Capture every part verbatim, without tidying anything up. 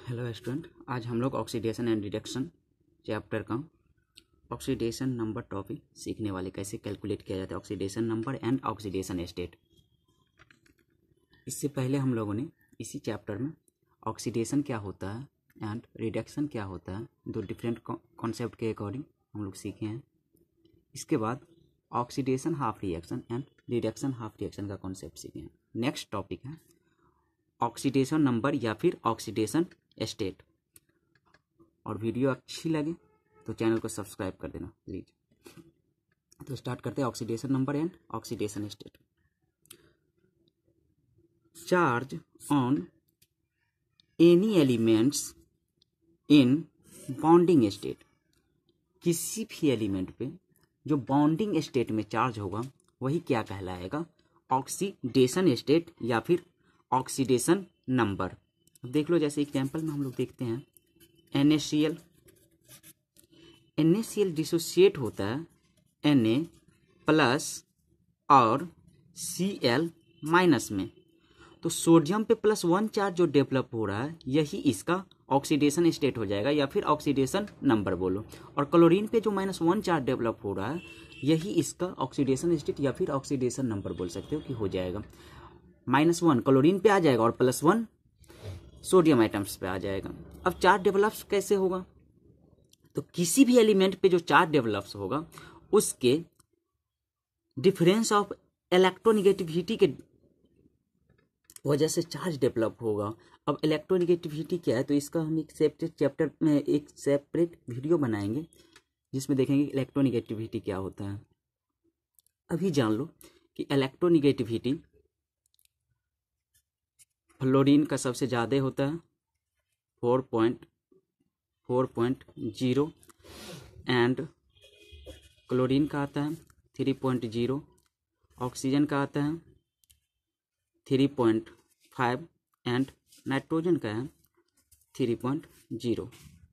Hello student, आज हम लोग ऑक्सीडेशन एंड रिडक्शन चैप्टर का ऑक्सीडेशन नंबर टॉपिक सीखने वाले, कैसे कैलकुलेट किया जाता है oxidation number and oxidation state. इससे पहले हम लोगों ने इसी चैप्टर में ऑक्सीडेशन क्या होता है एंड रिडक्शन क्या होता है, दो डिफरेंट कॉन्सेप्ट के अकॉर्डिंग हम लोग सीखे हैं। इसके बाद oxidation half reaction and reduction half reaction का कॉन्सेप्ट सीखे हैं। नेक्स्ट टॉपिक है ऑक्सीडेशन नंबर या फिर ऑक्सीडेशन स्टेट। और वीडियो अच्छी लगे तो चैनल को सब्सक्राइब कर देना प्लीज। तो स्टार्ट करते हैं oxidation number and oxidation state. Charge on any elements in bonding state. किसी भी एलिमेंट पे जो बॉन्डिंग स्टेट में चार्ज होगा वही क्या कहलाएगा, ऑक्सीडेशन स्टेट या फिर ऑक्सीडेशन नंबर। अब देख लो, जैसे एग्जांपल में हम लोग देखते हैं NaCl। NaCl डिसोसिएट होता है Na प्लस और Cl माइनस में। तो सोडियम पे प्लस वन चार्ज जो डेवलप हो रहा है यही इसका ऑक्सीडेशन स्टेट हो जाएगा या फिर ऑक्सीडेशन नंबर बोलो। और क्लोरीन पे जो माइनस वन चार्ज डेवलप हो रहा है यही इसका ऑक्सीडेशन स्टेट या फिर ऑक्सीडेशन नंबर बोल सकते हो कि हो जाएगा। माइनस वन क्लोरीन पे आ जाएगा और प्लस वन सोडियम आइटम्स पे आ जाएगा। अब चार्ज डेवलप्स कैसे होगा, तो किसी भी एलिमेंट पे जो चार्ज डेवलप्स होगा उसके डिफरेंस ऑफ इलेक्ट्रोनेगेटिविटी के वजह से चार्ज डेवलप होगा। अब इलेक्ट्रोनेगेटिविटी क्या है, तो इसका हम एक सेपरेट चैप्टर में एक सेपरेट वीडियो बनाएंगे जिसमें देखेंगे इलेक्ट्रोनेगेटिविटी क्या होता है। अभी जान लो कि इलेक्ट्रोनेगेटिविटी फ्लोरीन का सबसे ज़्यादा होता है four point four point zero and chlorine का आता है थ्री पॉइंट जीरो, ऑक्सीजन का आता है three point five and nitrogen का है थ्री पॉइंट जीरो।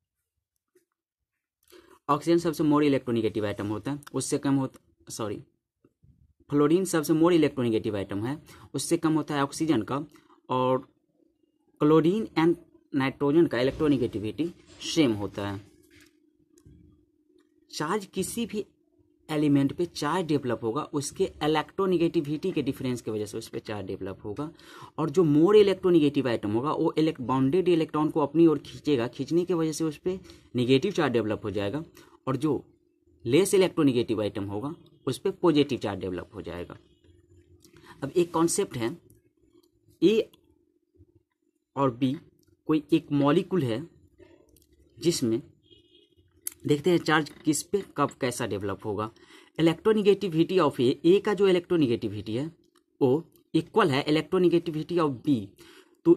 ऑक्सीजन सबसे मोर इलेक्ट्रोनेगेटिव आइटम होता है, उससे कम होता सॉरी फ्लोरीन सबसे मोर इलेक्ट्रोनेगेटिव आइटम है, उससे कम होता है ऑक्सीजन का। और क्लोरीन एंड नाइट्रोजन का इलेक्ट्रोनेगेटिविटी सेम होता है। चार्ज किसी भी एलिमेंट पे चार्ज डेवलप होगा उसके इलेक्ट्रोनेगेटिविटी के डिफरेंस की वजह से उस पर चार्ज डेवलप होगा। और जो मोर इलेक्ट्रोनेगेटिव आइटम होगा वो इलेक्ट बॉन्डेड इलेक्ट्रॉन को अपनी ओर खींचेगा, खींचने की वजह से उस पर निगेटिव चार्ज डेवलप हो जाएगा। और जो लेस इलेक्ट्रोनेगेटिव आइटम होगा उस पर पॉजिटिव चार्ज डेवलप हो जाएगा। अब एक कॉन्सेप्ट है, ए और बी कोई एक मॉलिक्यूल है जिसमें देखते हैं चार्ज किस पे कब कैसा डेवलप होगा। इलेक्ट्रोनेगेटिविटी ऑफ ए ए का जो इलेक्ट्रोनेगेटिविटी है वो इक्वल है इलेक्ट्रोनेगेटिविटी ऑफ बी। तो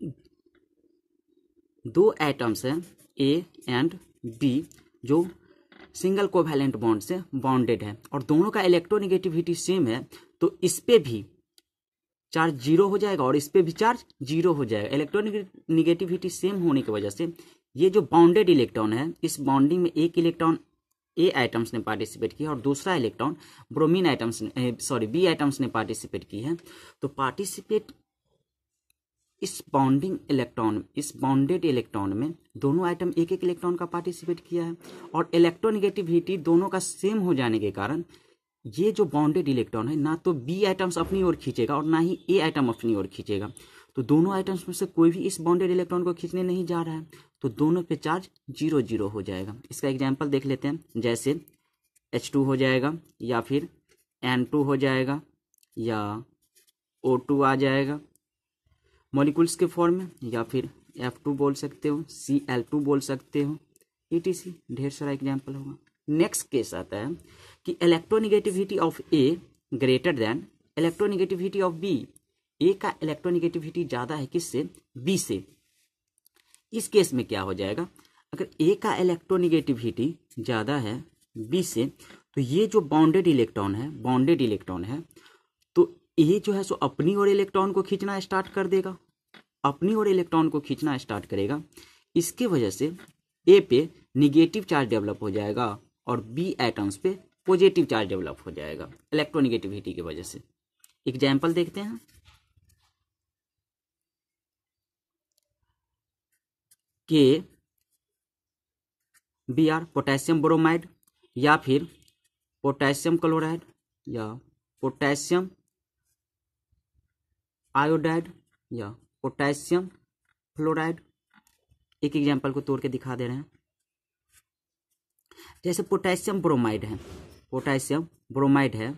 दो एटम्स हैं ए एंड बी जो सिंगल कोवैलेंट बॉन्ड से बॉन्डेड है और दोनों का इलेक्ट्रोनेगेटिविटी सेम है, तो इस पे भी चार्ज जीरो हो जाएगा और इस पे भी चार्ज जीरो हो जाएगा। इलेक्ट्रोनेगेटिविटी सेम होने की वजह से ये जो बॉन्डेड इलेक्ट्रॉन है इस बॉन्डिंग में एक इलेक्ट्रॉन ए आइटम्स ने पार्टिसिपेट किया और दूसरा इलेक्ट्रॉन ब्रोमीन आइटम्स ने सॉरी बी आइटम्स ने पार्टिसिपेट की है। तो पार्टिसिपेट इस बॉन्डिंग इलेक्ट्रॉन इस बॉन्डेड इलेक्ट्रॉन में दोनों आइटम एक एक इलेक्ट्रॉन का पार्टिसिपेट किया है और इलेक्ट्रोनेगेटिविटी दोनों का सेम हो जाने के कारण ये जो बॉन्डेड इलेक्ट्रॉन है ना तो बी आइटम्स अपनी ओर खींचेगा और ना ही ए आइटम अपनी ओर खींचेगा। तो दोनों आइटम्स में से कोई भी इस बॉन्डेड इलेक्ट्रॉन को खींचने नहीं जा रहा है, तो दोनों पे चार्ज जीरो जीरो हो जाएगा। इसका एग्जांपल देख लेते हैं, जैसे एच टू हो जाएगा या फिर एन टू हो जाएगा या ओ टू आ जाएगा मॉलिक्यूल्स के फॉर्म में, या फिर एफ टू बोल सकते हो, सी एल टू बोल सकते हो, ई टी सी ढेर सारा एग्जाम्पल होगा। नेक्स्ट केस आता है कि electronegativity of A greater than electronegativity of B. A का इलेक्ट्रोनेगेटिविटी ज़्यादा है किससे, बी से। इस केस में क्या हो जाएगा, अगर ए का इलेक्ट्रोनेगेटिविटी ज़्यादा है बी से तो ये जो बॉन्डेड इलेक्ट्रॉन है बॉन्डेड इलेक्ट्रॉन है तो ए जो है सो अपनी ओर इलेक्ट्रॉन को खींचना स्टार्ट कर देगा, अपनी ओर इलेक्ट्रॉन को खींचना स्टार्ट करेगा। इसके वजह से ए पे निगेटिव चार्ज डेवलप हो जाएगा और बी एटम्स पे पॉजिटिव चार्ज डेवलप हो जाएगा इलेक्ट्रोनेगेटिविटी की वजह से। एग्जाम्पल देखते हैं, के बी आर पोटेशियम ब्रोमाइड, या फिर पोटेशियम क्लोराइड, या पोटेशियम आयोडाइड, या पोटेशियम फ्लोराइड। एक एग्जाम्पल को तोड़ के दिखा दे रहे हैं। जैसे पोटेशियम ब्रोमाइड है, पोटेशियम ब्रोमाइड है,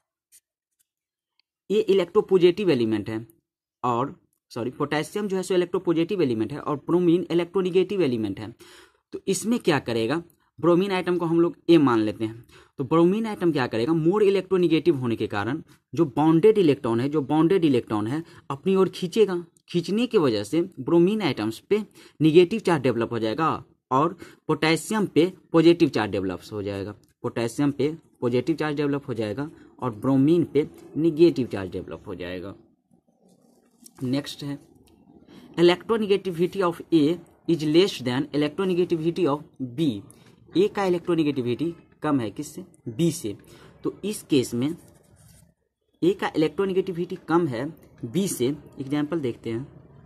ये इलेक्ट्रोपॉजिटिव एलिमेंट है, और सॉरी पोटेशियम जो है सो इलेक्ट्रोपॉजिटिव एलिमेंट है और ब्रोमीन इलेक्ट्रोनिगेटिव एलिमेंट है। तो इसमें क्या करेगा, ब्रोमीन आइटम को हम लोग ए मान लेते हैं। तो ब्रोमीन आइटम क्या करेगा, मोर इलेक्ट्रोनिगेटिव होने के कारण जो बॉन्डेड इलेक्ट्रॉन है जो बॉन्डेड इलेक्ट्रॉन है अपनी ओर खींचेगा। खींचने की वजह से ब्रोमीन आइटम्स पे निगेटिव चार्ज डेवलप हो जाएगा और पोटेशियम पे पॉजिटिव चार्ज डेवलप हो जाएगा। पोटेशियम पे पॉजिटिव चार्ज डेवलप हो जाएगा और ब्रोमीन पे निगेटिव चार्ज डेवलप हो जाएगा। नेक्स्ट है electronegativity of A is less than electronegativity of B. A का इलेक्ट्रोनिगेटिविटी कम है किससे, बी से। तो इस केस में ए का इलेक्ट्रोनिगेटिविटी कम है बी से। एग्जाम्पल देखते हैं,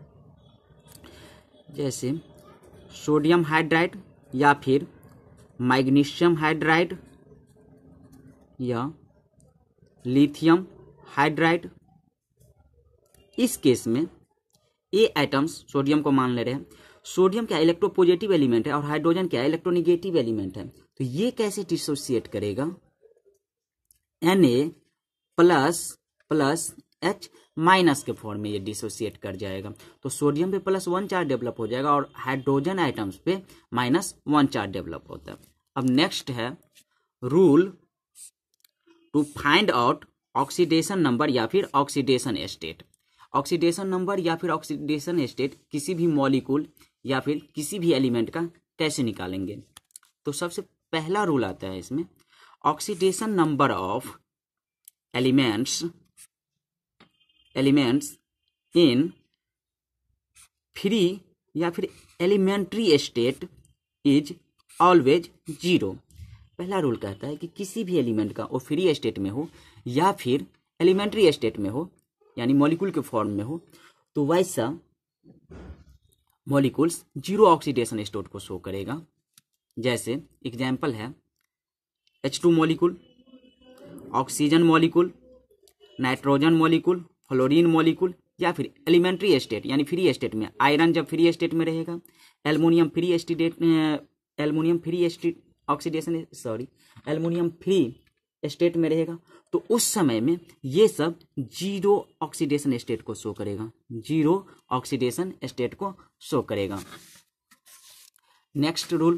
जैसे सोडियम हाइड्राइड या फिर मैग्नीशियम हाइड्राइड या लिथियम हाइड्राइड। इस केस में ए आइटम्स सोडियम को मान ले रहे हैं, सोडियम क्या इलेक्ट्रोपॉजिटिव एलिमेंट है और हाइड्रोजन क्या इलेक्ट्रोनिगेटिव एलिमेंट है। तो ये कैसे डिसोसिएट करेगा, N A plus plus H minus के फॉर्म में ये डिसोसिएट कर जाएगा। तो सोडियम पे प्लस वन चार्ज डेवलप हो जाएगा और हाइड्रोजन आइटम्स पे माइनस वन चार्ज डेवलप होता है। अब नेक्स्ट है rule to find out oxidation number या फिर ऑक्सीडेशन स्टेट। ऑक्सीडेशन नंबर या फिर ऑक्सीडेशन स्टेट किसी भी मॉलिक्यूल या फिर किसी भी एलिमेंट का कैसे निकालेंगे। तो सबसे पहला रूल आता है इसमें, oxidation number of elements elements in free या फिर elementary state is always zero. पहला रूल कहता है कि किसी भी एलिमेंट का वो फ्री स्टेट में हो या फिर एलिमेंट्री स्टेट में हो यानी मॉलिक्यूल के फॉर्म में हो, तो वैसा मॉलिक्यूल्स जीरो ऑक्सीडेशन स्टेट को शो करेगा। जैसे एग्जाम्पल है H two molecule, oxygen molecule, nitrogen molecule, fluorine molecule, या फिर एलिमेंट्री स्टेट यानी फ्री स्टेट में आयरन जब फ्री स्टेट में रहेगा, aluminium free state aluminium free state oxidation sorry aluminium free state में रहेगा, तो उस समय में ये सब जीरो ऑक्सीडेशन स्टेट को शो करेगा, जीरो ऑक्सीडेशन स्टेट को शो करेगा। नेक्स्ट रूल,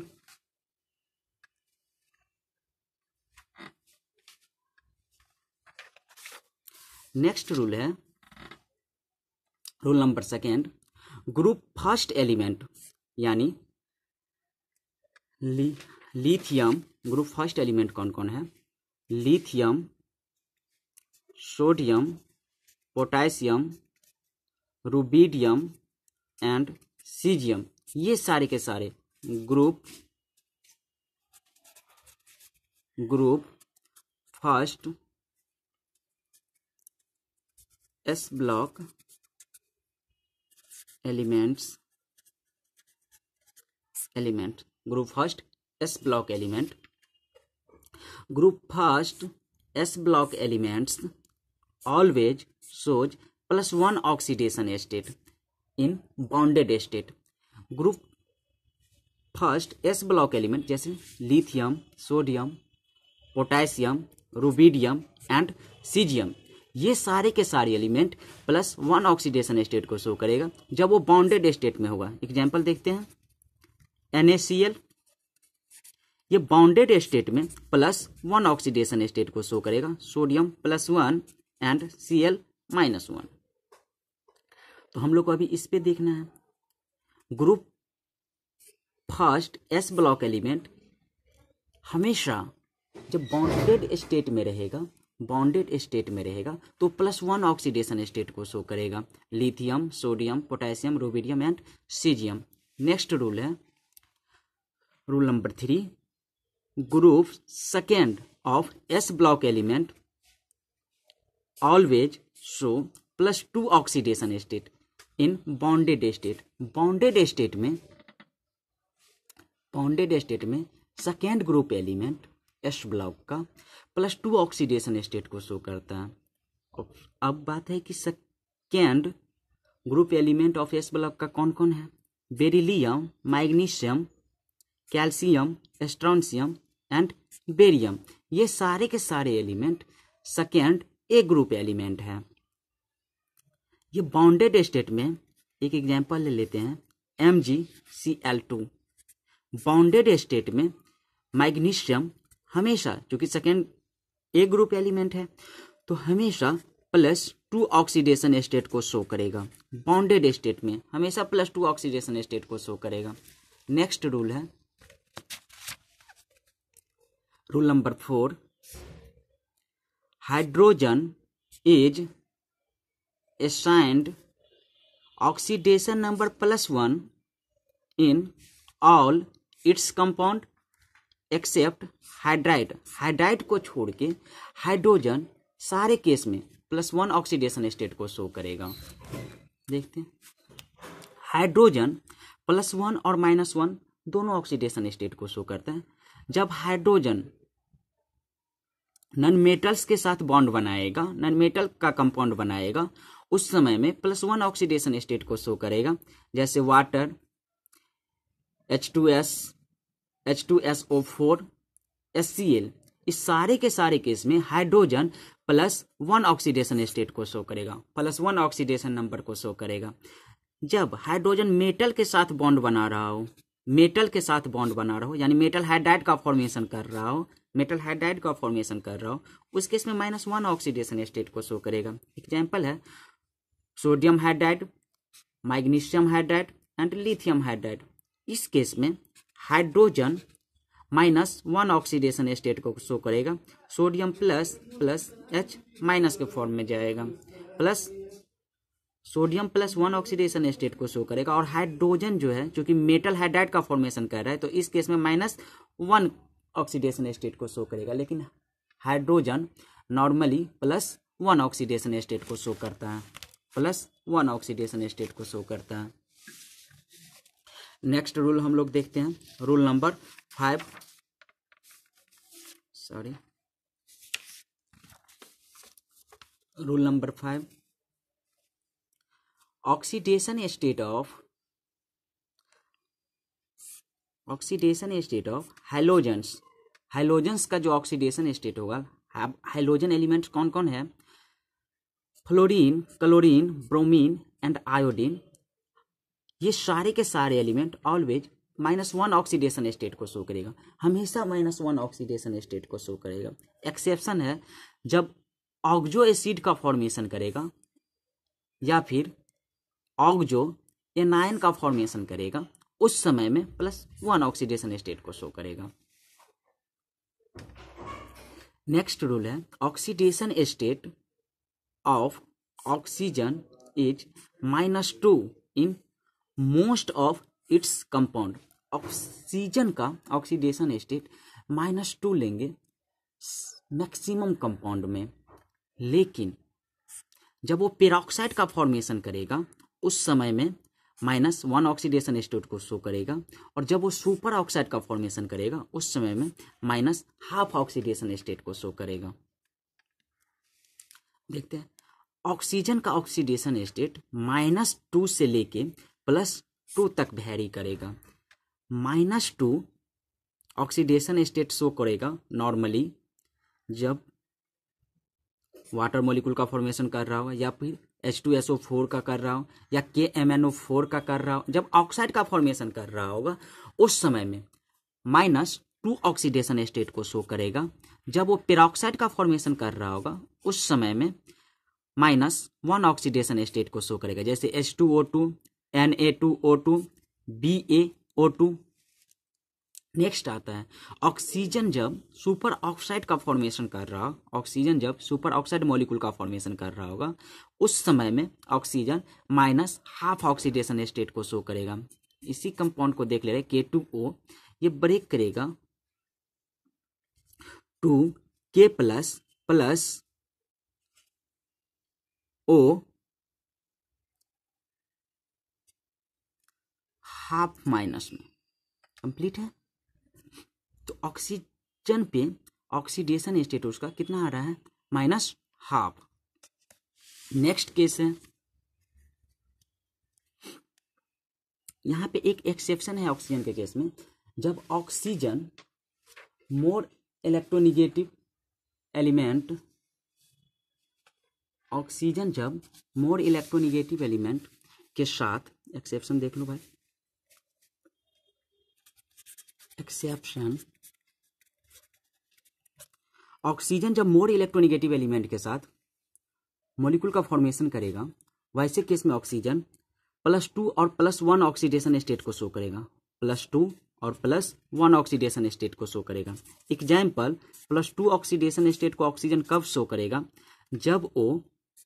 नेक्स्ट रूल है rule number second, group first element यानी ली, लिथियम। ग्रुप फर्स्ट एलिमेंट कौन कौन है, lithium, sodium, potassium, rubidium and caesium. ये सारे के सारे group group first S block elements element group first S block element group first S block elements always shows plus one oxidation state in bonded state. Group first S block element जैसे lithium, sodium, potassium, rubidium and caesium, ये सारे के सारे element plus one oxidation state को show करेगा जब वो bonded state में होगा। एग्जाम्पल देखते हैं, एन ए सी एल, ये बॉन्डेड स्टेट में प्लस वन ऑक्सीडेशन स्टेट को शो करेगा, sodium plus one and C L minus one. तो हम लोग को अभी इस पे देखना है, group first S block element हमेशा जब बॉन्डेड स्टेट में रहेगा बॉन्डेड स्टेट में रहेगा तो प्लस वन ऑक्सीडेशन स्टेट को शो करेगा, lithium, sodium, potassium, rubidium and caesium. Next rule है rule number three, group second of S block element always show plus two oxidation state in bonded state. Bonded state में bonded state में second group element S block का plus two oxidation state को show करता है। अब बात है कि second group element of S block का कौन कौन है? Beryllium, magnesium, calcium, strontium and barium. ये सारे के सारे element second A group element है। ये बॉन्डेड स्टेट में एक एग्जांपल ले लेते हैं, M G C L two. Bonded state में मैग्नीशियम हमेशा, चूंकि सेकेंड ए ग्रुप एलिमेंट है, तो हमेशा प्लस टू ऑक्सीडेशन स्टेट को शो करेगा। बॉन्डेड स्टेट में हमेशा प्लस टू ऑक्सीडेशन स्टेट को शो करेगा। नेक्स्ट रूल है rule number four, hydrogen is assigned oxidation number plus one in all its compound except hydride. Hydride को छोड़ के हाइड्रोजन सारे केस में प्लस वन ऑक्सीडेशन स्टेट को शो करेगा। देखते हैं, हाइड्रोजन प्लस वन और माइनस वन दोनों ऑक्सीडेशन स्टेट को शो करता है। जब हाइड्रोजन नॉन मेटल्स के साथ बॉन्ड बनाएगा, नॉन मेटल का कंपाउंड बनाएगा, उस समय में प्लस वन ऑक्सीडेशन स्टेट को शो करेगा। जैसे water, H two S, H two S O four, S C L, इस सारे के सारे केस में hydrogen plus one oxidation state को शो करेगा, प्लस वन ऑक्सीडेशन नंबर को शो करेगा। जब हाइड्रोजन मेटल के साथ बॉन्ड बना रहा हो, मेटल के साथ बॉन्ड बना रहा हो, यानी मेटल हाइड्राइड का फॉर्मेशन कर रहा हो, मेटल हाइड्राइड का फॉर्मेशन कर रहा हो, उस केस में माइनस वन ऑक्सीडेशन स्टेट को शो करेगा। एग्जाम्पल है sodium hydride, magnesium hydride and lithium hydride. इस केस में hydrogen minus one oxidation state को शो करेगा। Sodium plus plus H minus के फॉर्म में जाएगा, plus sodium plus one oxidation state को शो करेगा। और हाइड्रोजन जो है, चूंकि मेटल हाइड्राइड का फॉर्मेशन कर रहा है, तो इस केस में माइनस वन ऑक्सीडेशन स्टेट को शो करेगा। लेकिन hydrogen normally plus one oxidation state को शो करता है, प्लस वन ऑक्सीडेशन स्टेट को शो करता है। नेक्स्ट रूल हम लोग देखते हैं, rule number five, sorry rule number five, oxidation state of oxidation state of halogens. Halogens का जो ऑक्सीडेशन स्टेट होगा, हाइलोजन एलिमेंट्स कौन कौन है? Fluorine, chlorine, bromine and iodine. ये सारे के सारे element always minus one oxidation state को शो करेगा, हमेशा माइनस वन ऑक्सीडेशन स्टेट को शो करेगा। एक्सेप्शन है जब ऑक्सो एसिड का फॉर्मेशन करेगा या फिर ऑक्सो एनायन का फॉर्मेशन करेगा, उस समय में प्लस वन ऑक्सीडेशन स्टेट को शो करेगा। नेक्स्ट रूल है oxidation state of oxygen is minus two in most of its compound. Oxygen का ऑक्सीडेशन स्टेट माइनस टू लेंगे मैक्सिमम कंपाउंड में, लेकिन जब वो पेरोक्साइड का फॉर्मेशन करेगा उस समय में माइनस वन ऑक्सीडेशन स्टेट को शो करेगा। और जब वो सुपर ऑक्साइड का फॉर्मेशन करेगा उस समय में माइनस हाफ ऑक्सीडेशन स्टेट को शो करेगा। देखते हैं, ऑक्सीजन का ऑक्सीडेशन स्टेट माइनस टू से लेके प्लस टू तक वेरी करेगा। Minus two oxidation state show करेगा नॉर्मली जब वाटर मॉलिक्यूल का फॉर्मेशन कर रहा हो, या फिर H two S O four का कर रहा हो, या के एम एन ओ फोर का कर रहा हो। जब ऑक्साइड का फॉर्मेशन कर रहा होगा उस समय में माइनस टू ऑक्सीडेशन स्टेट को शो करेगा। जब वो पेरोक्साइड का फॉर्मेशन कर रहा होगा उस समय में माइनस वन ऑक्सीडेशन स्टेट को शो करेगा, जैसे H two O two, N A two O two, B A O two. Next आता है ऑक्सीजन जब सुपर ऑक्साइड का फॉर्मेशन कर रहा हो, ऑक्सीजन जब सुपर ऑक्साइड मॉलिक्यूल का फॉर्मेशन कर रहा होगा उस समय में oxygen minus half oxidation state को शो करेगा। इसी कंपाउंड को देख ले रहे के टू ओ, ये ब्रेक करेगा two K plus plus O half minus में। कंप्लीट है। तो ऑक्सीजन पे ऑक्सीडेशन स्टेट उसका कितना आ रहा है, माइनस हाफ। नेक्स्ट केस है, यहाँ पे एक एक्सेप्शन है ऑक्सीजन के केस में, जब oxygen more electronegative element, oxygen जब मोर इलेक्ट्रोनिगेटिव एलिमेंट के साथ, एक्सेप्शन देख लो भाई, एक्सेप्शन, ऑक्सीजन जब मोर इलेक्ट्रोनिगेटिव एलिमेंट के साथ मॉलिक्यूल का फॉर्मेशन करेगा, वैसे केस में ऑक्सीजन प्लस टू और प्लस वन ऑक्सीडेशन स्टेट को शो करेगा, प्लस टू और प्लस वन ऑक्सीडेशन स्टेट को शो करेगा। Example, plus two oxidation state को ऑक्सीजन कब शो करेगा, जब वो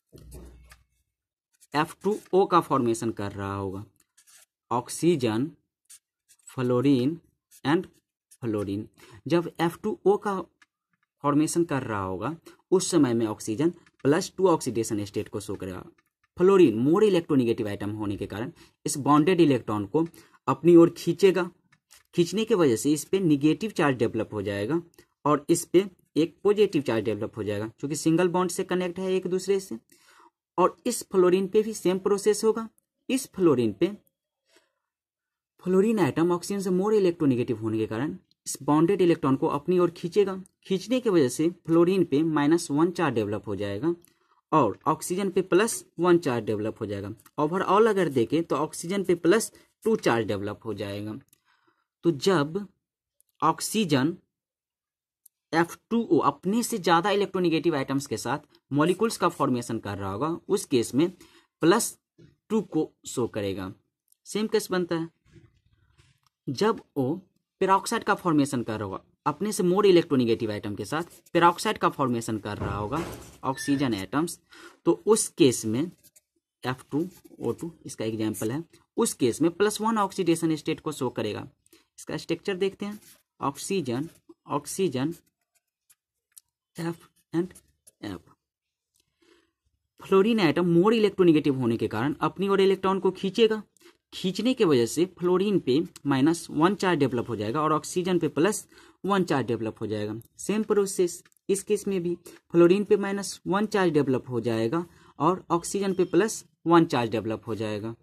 एफ टू ओ का फॉर्मेशन कर रहा होगा, ऑक्सीजन, फ्लोरीन एंड फ्लोरीन, जब एफ टू ओ का फॉर्मेशन कर रहा होगा उस समय में oxygen plus two oxidation state को शो करेगा। फ्लोरीन मोर इलेक्ट्रोनिगेटिव आइटम होने के कारण इस बॉन्डेड इलेक्ट्रॉन को अपनी ओर खींचेगा, खींचने की वजह से इस पे निगेटिव चार्ज डेवलप हो जाएगा और इस पे एक पॉजिटिव चार्ज डेवलप हो जाएगा, क्योंकि सिंगल बॉन्ड से कनेक्ट है एक दूसरे से। और इस फ्लोरीन पे भी सेम प्रोसेस होगा, इस फ्लोरीन पे फ्लोरीन आइटम ऑक्सीजन से मोर इलेक्ट्रोनिगेटिव होने के कारण इस बॉन्डेड इलेक्ट्रॉन को अपनी ओर खींचेगा, खींचने की वजह से फ्लोरीन पे माइनस वन चार्ज डेवलप हो जाएगा और ऑक्सीजन पे प्लस वन चार्ज डेवलप हो जाएगा। ओवरऑल अगर देखें तो ऑक्सीजन पे प्लस टू चार्ज डेवलप हो जाएगा। तो जब ऑक्सीजन एफ टू ओ अपने से ज्यादा इलेक्ट्रोनिगेटिव आइटम्स के साथ मॉलिक्यूल्स का फॉर्मेशन कर रहा होगा, उस केस में प्लस टू को शो करेगा। सेम केस बनता है जब वो पेरोक्साइड का फॉर्मेशन कर रहा होगा, अपने से मोर इलेक्ट्रोनिगेटिव आइटम के साथ पेरोक्साइड का फॉर्मेशन कर रहा होगा ऑक्सीजन एटम्स, तो उस केस में एफ टू ओ टू इसका एग्जाम्पल है, उस केस में प्लस वन ऑक्सीडेशन स्टेट को शो करेगा। इसका स्ट्रक्चर देखते हैं, oxygen, oxygen, F and F. Fluorine atom more electronegative होने के कारण अपनी ओर इलेक्ट्रॉन को खींचेगा, खींचने की वजह से फ्लोरीन पे माइनस वन चार्ज डेवलप हो जाएगा और ऑक्सीजन पे प्लस वन चार्ज डेवलप हो जाएगा। सेम प्रोसेस इस केस में भी फ्लोरीन पे माइनस वन चार्ज डेवलप हो जाएगा और ऑक्सीजन पे प्लस वन चार्ज डेवलप हो जाएगा।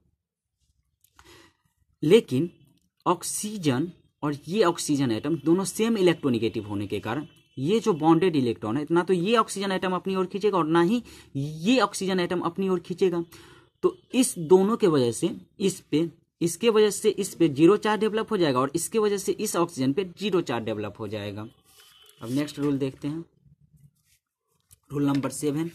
लेकिन ऑक्सीजन और ये ऑक्सीजन एटम दोनों सेम इलेक्ट्रोनिगेटिव होने के कारण ये जो बॉन्डेड इलेक्ट्रॉन है, ना तो ये ऑक्सीजन एटम अपनी ओर खींचेगा और ना ही ये ऑक्सीजन एटम अपनी ओर खींचेगा। तो इस दोनों के वजह से इस पे, इसके वजह से इस पे जीरो चार्ज डेवलप हो जाएगा और इसके वजह से इस ऑक्सीजन पे जीरो चार्ज डेवलप हो जाएगा। अब नेक्स्ट रूल देखते हैं, rule number seven,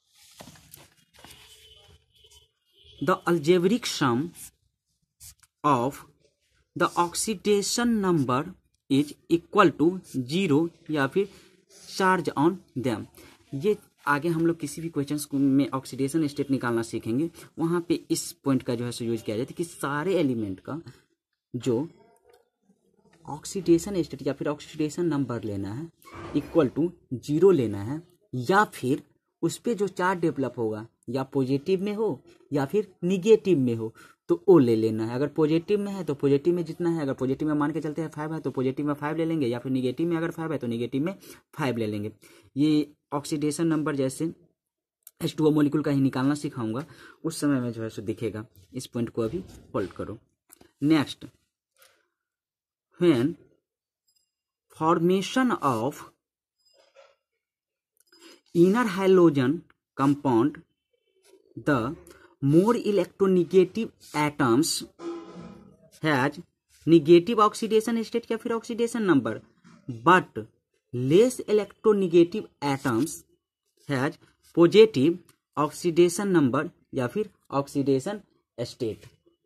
the algebraic sum of the oxidation number is equal to zero या फिर चार्ज ऑन देम। ये आगे हम लोग किसी भी क्वेश्चन में ऑक्सीडेशन स्टेट निकालना सीखेंगे, वहाँ पे इस पॉइंट का जो है सो यूज किया जाता है कि सारे एलिमेंट का जो ऑक्सीडेशन स्टेट या फिर ऑक्सीडेशन नंबर लेना है इक्वल टू जीरो लेना है, या फिर उस पर जो चार्ज डेवलप होगा या पॉजिटिव में हो या फिर निगेटिव में हो तो वो ले लेना है। अगर पॉजिटिव में है तो पॉजिटिव में जितना है, अगर पॉजिटिव में मान के चलते हैं फाइव है तो पॉजिटिव में फाइव ले लेंगे, या फिर निगेटिव में अगर फाइव है तो निगेटिव में फाइव ले लेंगे। ये ऑक्सीडेशन नंबर जैसे एच टू ओ मॉलिक्यूल का ही निकालना सिखाऊंगा, उस समय में जो है सो दिखेगा। इस पॉइंट को अभी होल्ड करो। Next, when formation of inner hydrogen compound the more electronegative atoms has negative oxidation state या फिर oxidation number, but less electronegative atoms has positive oxidation number या फिर oxidation state।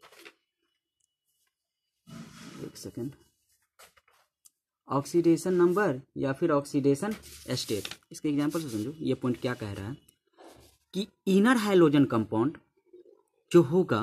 एक सेकेंड, ऑक्सीडेशन नंबर या फिर oxidation state, इसके example से समझो ये पॉइंट क्या कह रहा है कि इनर हाइड्रोजन कंपाउंड जो होगा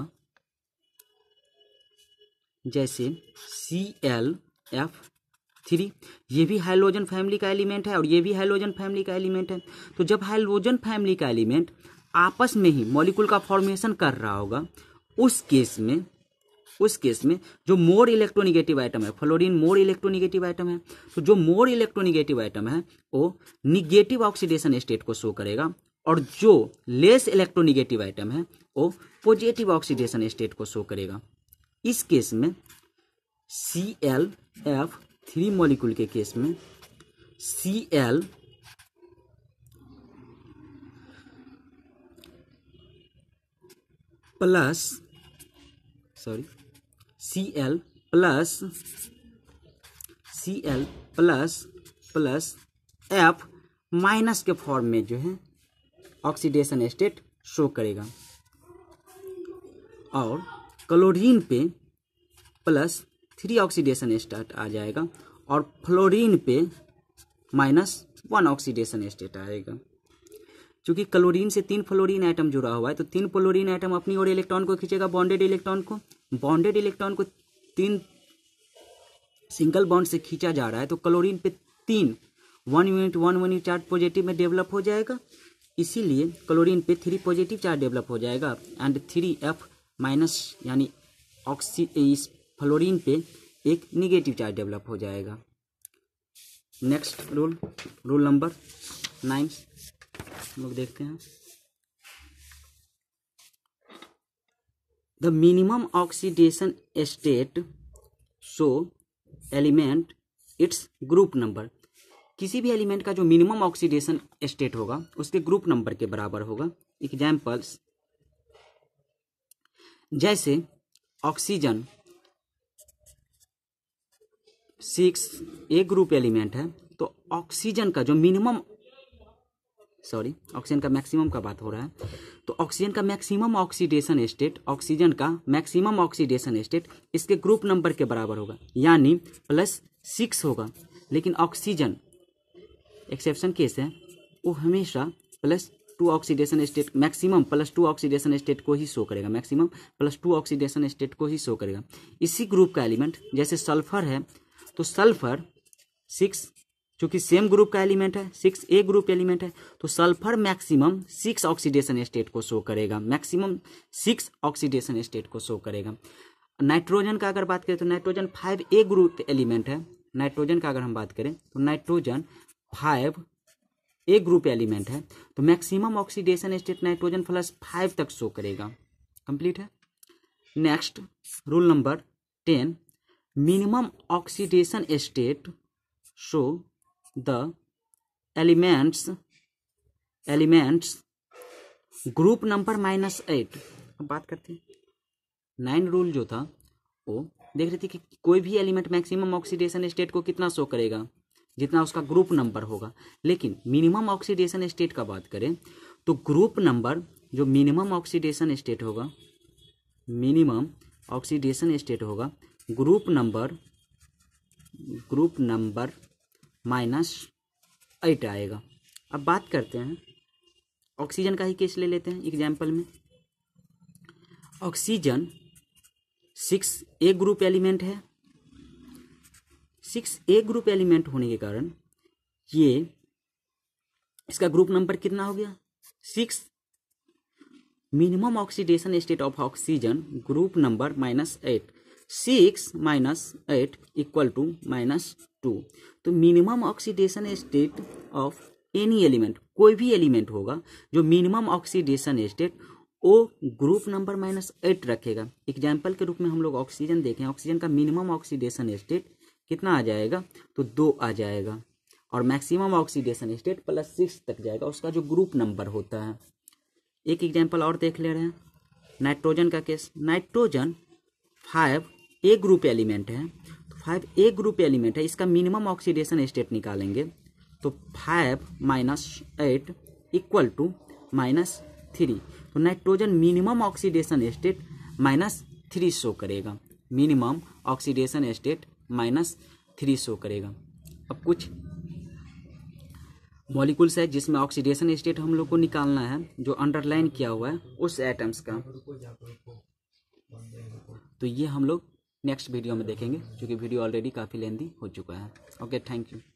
जैसे सी एल एफ थ्री, ये भी हाइड्रोजन फैमिली का एलिमेंट है और ये भी हाइड्रोजन फैमिली का एलिमेंट है। तो जब हाइड्रोजन फैमिली का एलिमेंट आपस में ही मॉलिक्यूल का फॉर्मेशन कर रहा होगा, उस केस में उस केस में जो मोर इलेक्ट्रोनिगेटिव आइटम है, फ्लोरीन मोर इलेक्ट्रोनिगेटिव आइटम है, तो जो मोर इलेक्ट्रोनिगेटिव आइटम है वो निगेटिव ऑक्सीडेशन स्टेट को शो करेगा, और जो लेस इलेक्ट्रोनिगेटिव आइटम है वो पॉजिटिव ऑक्सीडेशन स्टेट को शो करेगा। इस केस में C L F three molecule के केस में C L plus sorry C L plus C L plus plus F minus के फॉर्म में जो है ऑक्सीडेशन स्टेट शो करेगा, और क्लोरीन पे प्लस थ्री ऑक्सीडेशन स्टेट आ जाएगा, और फ्लोरीन पे माइनस वन ऑक्सीडेशन स्टेट आएगा। क्योंकि क्लोरीन से तीन फ्लोरीन आइटम जुड़ा हुआ है, तो तीन फ्लोरीन आइटम अपनी ओर इलेक्ट्रॉन को खींचेगा, बॉन्डेड इलेक्ट्रॉन को बॉन्डेड इलेक्ट्रॉन को तीन सिंगल बॉन्ड से खींचा जा रहा है, तो क्लोरीन पे तीन one unit one unit charge positive में डेवलप हो जाएगा, इसीलिए क्लोरीन पे थ्री पॉजिटिव चार्ज डेवलप हो जाएगा, एंड थ्री एफ माइनस यानी ऑक्सी इस फ्लोरीन पे एक निगेटिव चार्ज डेवलप हो जाएगा। Next rule, rule number nine लोग देखते हैं। The minimum oxidation state show element its group number. किसी भी एलिमेंट का जो मिनिमम ऑक्सीडेशन स्टेट होगा उसके ग्रुप नंबर के बराबर होगा। एग्जाम्पल्स जैसे oxygen six A group element है, तो ऑक्सीजन का जो मिनिमम सॉरी ऑक्सीजन का मैक्सिमम का बात हो रहा है, तो ऑक्सीजन का मैक्सिमम ऑक्सीडेशन स्टेट ऑक्सीजन का मैक्सिमम ऑक्सीडेशन स्टेट इसके ग्रुप नंबर के बराबर होगा, यानी प्लस सिक्स होगा। लेकिन ऑक्सीजन एक्सेप्शन केस है, वो हमेशा plus two oxidation state maximum plus two oxidation state को ही शो करेगा, maximum plus two oxidation state को ही शो करेगा। इसी ग्रुप का एलिमेंट जैसे सल्फर है, तो सल्फर सिक्स चूंकि सेम ग्रुप का एलिमेंट है, सिक्स ए ग्रुप एलिमेंट है, तो sulphur maximum six oxidation state को शो करेगा, मैक्सिमम सिक्स ऑक्सीडेशन स्टेट को शो करेगा। नाइट्रोजन का अगर बात करें तो nitrogen five A group element है, नाइट्रोजन का अगर हम बात करें तो nitrogen five A group element है, तो maximum oxidation state nitrogen plus five तक शो करेगा। कंप्लीट है। Next rule number ten, minimum oxidation state show the elements elements group number minus eight. अब बात करते हैं, नाइन रूल जो था वो देख रहे थे कि कोई भी एलिमेंट मैक्सिमम ऑक्सीडेशन स्टेट को कितना शो करेगा, जितना उसका ग्रुप नंबर होगा। लेकिन मिनिमम ऑक्सीडेशन स्टेट का बात करें तो ग्रुप नंबर जो मिनिमम ऑक्सीडेशन स्टेट होगा, मिनिमम ऑक्सीडेशन स्टेट होगा group number group number minus eight आएगा। अब बात करते हैं ऑक्सीजन का ही केस ले लेते हैं एग्जाम्पल में। Oxygen six A group element है, सिक्स ए ग्रुप एलिमेंट होने के कारण ये इसका ग्रुप नंबर कितना हो गया, six. Minimum oxidation state of oxygen group number minus eight, six minus eight equal to minus two. तो minimum oxidation state of any element, कोई भी एलिमेंट होगा जो मिनिमम ऑक्सीडेशन स्टेट वो ग्रुप नंबर माइनस एट रखेगा। Example के रूप में हम लोग ऑक्सीजन देखें, ऑक्सीजन का मिनिमम ऑक्सीडेशन स्टेट कितना आ जाएगा, तो दो आ जाएगा, और maximum oxidation state plus six तक जाएगा, उसका जो ग्रुप नंबर होता है। एक एग्जाम्पल और देख ले रहे हैं, नाइट्रोजन का केस। Nitrogen five A group element है, तो फाइव ए ग्रुप एलिमेंट है, इसका मिनिमम ऑक्सीडेशन स्टेट निकालेंगे तो five minus eight equal to minus three. तो nitrogen minimum oxidation state minus three show करेगा, minimum oxidation state minus three show करेगा। अब कुछ मॉलिक्यूल्स है जिसमें ऑक्सीडेशन स्टेट हम लोग को निकालना है, जो अंडरलाइन किया हुआ है उस एटम्स का, तो ये हम लोग नेक्स्ट वीडियो में देखेंगे, क्योंकि वीडियो ऑलरेडी काफ़ी लेंदी हो चुका है। Okay, thank you.